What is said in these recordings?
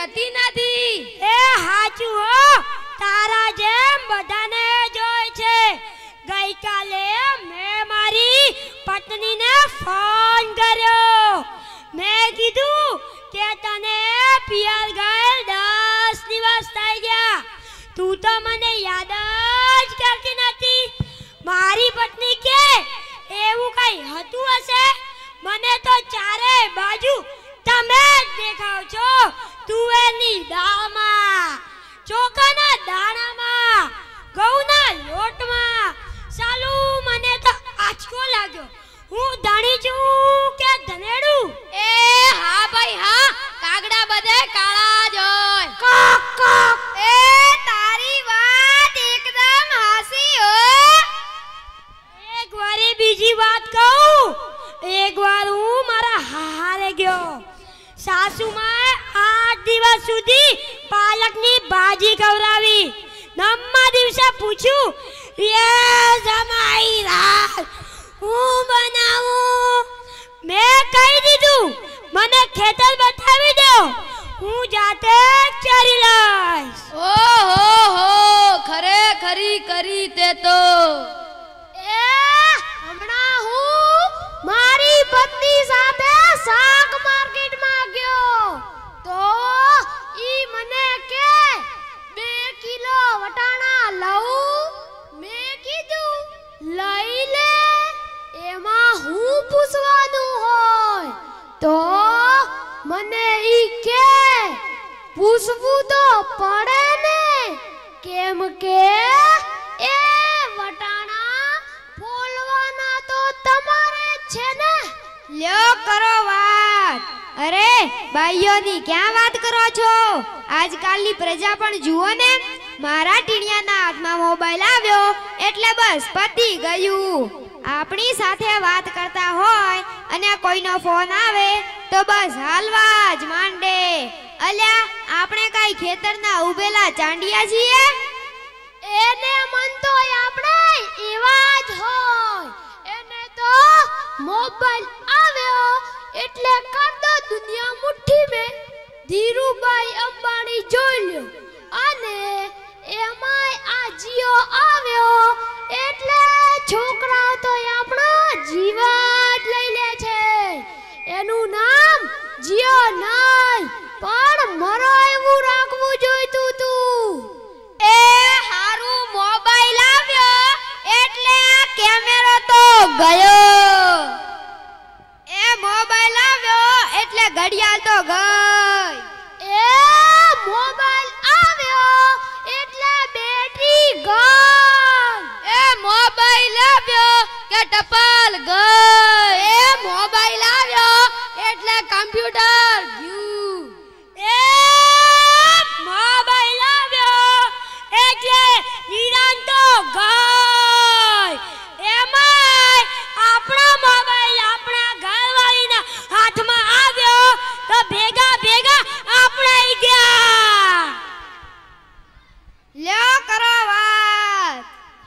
રહેતી નથી. એ હાચું હો, તારા જેમ બધાને જોય છે. ગઈકાલે મેં મારી પત્નીને ફોન કર્યો. મેં કીધું કે તને પિયર ગયેલ 10 દિવસ થઈ ગયા, તું તો મને યાદ જ કરતી નથી. મારી પત્ની કે એવું કઈ હતું હશે, મને તો ચારે બાજુ તમે જ દેખાવ છો. તુવેરની દાળમાં, ચોખાના દાણામાં, ઘઉંના લોટમાં. સાલું મને તો આંચકો લાગ્યો. હું ધણી છું કે ધનેડું? એ હા ભાઈ હા, કાગડા બધે કાળા જ હોય. કોક કોક. એ તારી વાત એકદમ હાસી હો. એક વારે બીજી વાત કહું. એક વાર હું મારા હારે ગયો. સાસુમાએ 8 દિવસ સુધી પાલકની ભાજી ખવડાવી. 9મા દિવસે પૂછ્યું, એ જમાઈ રાત હું બનાવું? મેં કહી દીધું, મને ખેતર બતાવી દો, હું જાતે ચરી લઈશ. ઓહો હો, ખરેખરી કરી તે તો. એ હમણાં હું મારી પત્ની સાથે શાક માર્કેટમાં ગયો તો ઈ મને કે 2 કિલો વટાણા લઉં? મેં કીધું લઈ લે, એમાં હું પૂછવાનું હોય? તો મને ઈ કે પૂછવું તો પડે ને, કેમ કે એ વટાણા ફોલવાના તો તમારે જ છે ને. લ્યો કરો વાત. અરે ભાઈઓની ક્યાં વાત કરો છો? આજકાલની પ્રજા પણ જુઓ ને, મારા ટીણિયાના હાથમાં મોબાઈલ આવ્યો એટલે બસ પતી ગયું. આપણી સાથે વાત કરતા હોય અને કોઈનો ફોન આવે તો બસ હાલવા જ માંડે. અલ્યા આપણે કઈ ખેતરના ઉભેલા ચાંડિયા છીએ? એને મન તો આપણે એવા જ હોય. એને તો મોબાઈલ આવ્યો એટલે કર દો દુનિયા મુઠ્ઠી में. ધીરુભાઈ અંબાણી જોઈ લ્યો, અને એમાંય આ જીઓ આવ્યો એટલે છોકરાઓ તો આપણો જીવ જ લઈ લે છે. એનું નામ જીઓ નહીં પણ મરો એવું રાખવું જોઈતું તું. એ હારું મોબાઈલ આવ્યો એટલે કેમેરો તો ગયો. એ મોબાઈલ આવ્યો એટલે ઘડિયાળ તો ગઈ. એ મોબાઈલ આવ્યો એટલે બેટરી ગઈ. એ મોબાઈલ આવ્યો કે ટપાલ ગઈ. એ મોબાઈલ આવ્યો એટલે કમ્પ્યુટર ગયું. એ મોબાઈલ આવ્યો એટલે નિરાંત તો ગઈ. એમાંય આપણો મોબાઈલ આપણા ઘરવાળીના હાથમાં આવ્યો તો ભેગા ભેગા આપણે ગયા. લ્યો કરો વાત.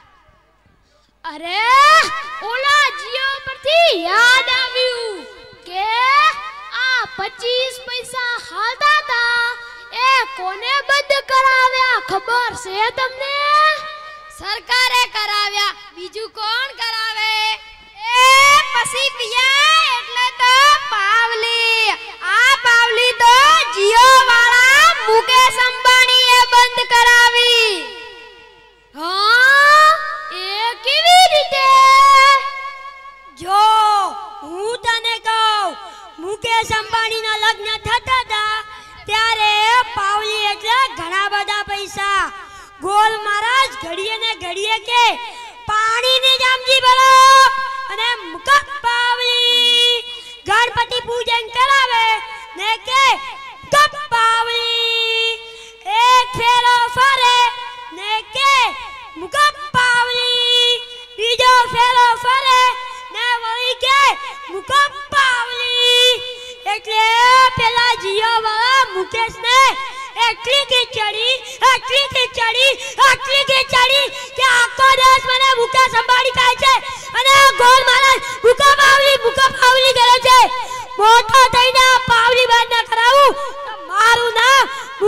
અરે ઓલા જીઓ પરથી યાદ આવ્યું કે આ 25 પૈસા હાલતા હતા એ કોને બંધ કરાવ્યા ખબર છે તમને? સરકારે કરાવ્યા, બીજું કોણ કરાવે? એ પછી પિયા એટલે તો પાવલી. આ પાવલી તો જીઓ વાળા મુકેશ અંબાણીએ બંધ કરાવી. હા, એ કેવી રીતે? જો હું તને કહું, મુકેશ અંબાણીના લગ્ન થતા હતા ત્યારે પાવલી એટલે ઘણા બધા પૈસા. ગોલ મહારાજ ઘડીએ ને ઘડીએ કે પાણીની જામજી ભરો અને મુકક પાવલી. ગણપતિ પૂજન કરાવે ને કે કપ પાવલી. એક ફેરો ફરે ને કે મુકક પાવલી. બીજો ફેરો ફરે ને વળી કે મુકક પાવલી. એટલે પેલા જીઓ વાળા મુકેશને એટલી ખીચડી કે આખો દિવસ મને મુકેશ અંબાણી કહે છે અને ગોળ મહારાજ મુકા પાવલી કરે છે. મોટો થઈને પાવલી બંધ ન કરાવું તો મારું નામ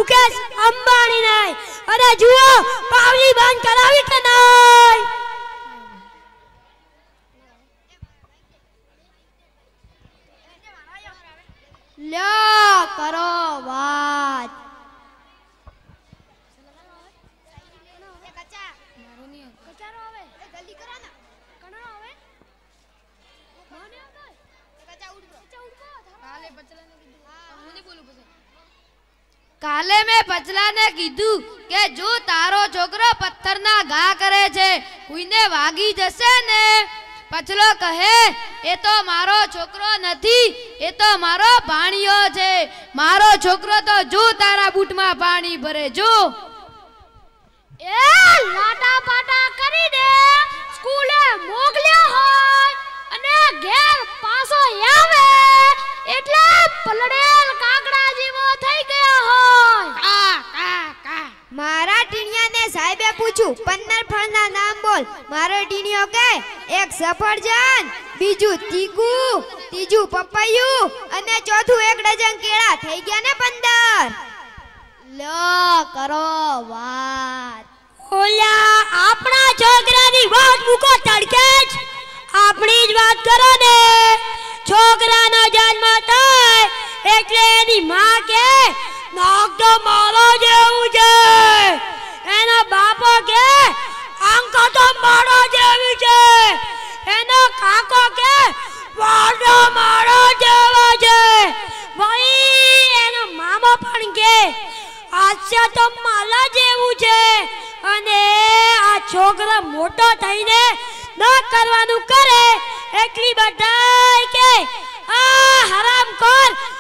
કાલે મેં પચલાને કીધું કે જો તારો છોકરો પથ્થરના ઘા કરે છે કોઈને વાગી જશે ને પચલો કહે એ તો મારો છોકરો નથી એ તો મારો ભાણિયો છે મારો છોકરો તો જો તારા બૂટમાં પાણી ભરે જો એ લાટા પાટા કરીને સ્કૂલે મોકલ્યો હોય અને ઘેર પાછો આવે એટલે પલડેલ કાકડા જેવો થઈ ગયો હોય કા કા કા મારા ટીણિયાને સાહેબે પૂછ્યું 15 ફળના નામ બોલ મારો ટીણિયો કહે એક સફરજન બીજું તીકુ ત્રીજું પપૈયું અને ચોથું એક ડઝન કેળા થઈ ગયા ને 15 લો કરો વાત ઓલા આપણા છોકરાની વાત મૂકો તડકે જ આપણી જ વાત કરો ને છોકરાનો જન્મ થાય એટલે એની માં કે નાક તો મારો જેવું છે એનો બાપો કે આંખો તો મારો જેવી છે એનો કાકો કે વાડો મારો જેવો છે ભાઈ એનો મામો પણ કે હાસ્ય તો માલા જેવું છે અને આ છોકરા મોટો થઈને ન કરવાનું કરે એટલી બધાય કે આ હરામખોર